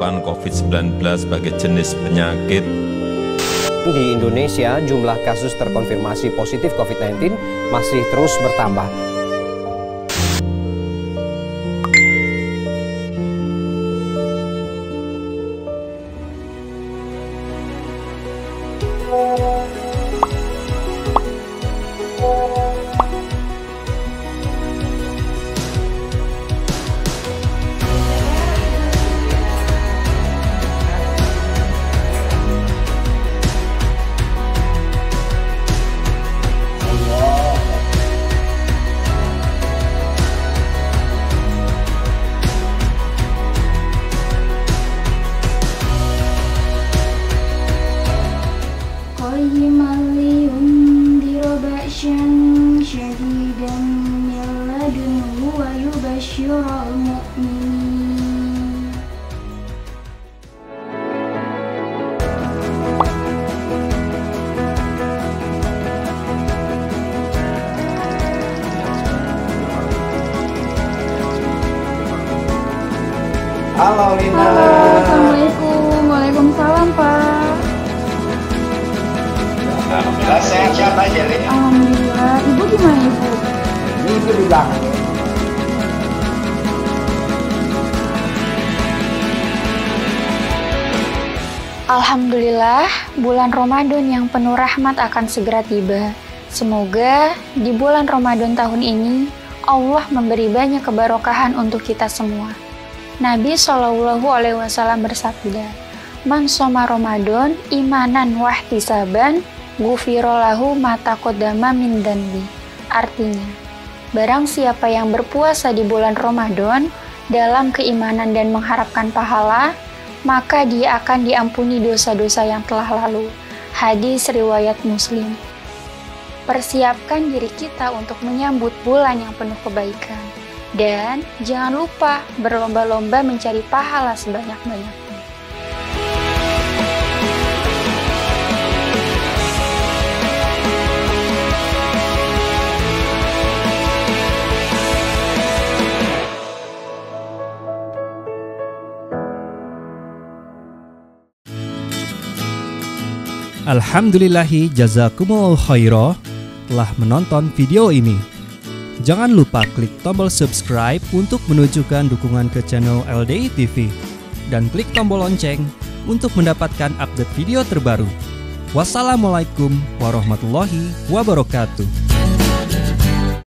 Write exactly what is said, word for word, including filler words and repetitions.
penerapan COVID sembilan belas sebagai jenis penyakit. Di Indonesia, jumlah kasus terkonfirmasi positif COVID sembilan belas masih terus bertambah. قيما لينذر بأسا شديدا من لدنه ويبشر المؤمنين. Halo Lina. Halo, Assalamualaikum. Waalaikumsalam Pak. Alhamdulillah sehat-sehat aja, Lin. Alhamdulillah. Ibu gimana Ibu? Ini Ibu di belakang. Alhamdulillah, bulan Ramadan yang penuh rahmat akan segera tiba. Semoga di bulan Ramadan tahun ini Allah memberi banyak keberkahan untuk kita semua. Nabi shallallahu alaihi wasallam bersabda, "Man shoma Ramadan imanan wahtisaban, ghufira lahu ma taqaddama min dhanbi." Artinya, barang siapa yang berpuasa di bulan Ramadan dalam keimanan dan mengharapkan pahala, maka dia akan diampuni dosa-dosa yang telah lalu. Hadis riwayat Muslim. Persiapkan diri kita untuk menyambut bulan yang penuh kebaikan. Dan jangan lupa berlomba-lomba mencari pahala sebanyak-banyaknya. Alhamdulillahi jazakumullah khairah telah menonton video ini. Jangan lupa klik tombol subscribe untuk menunjukkan dukungan ke channel L D I T V dan klik tombol lonceng untuk mendapatkan update video terbaru. Wassalamualaikum warahmatullahi wabarakatuh.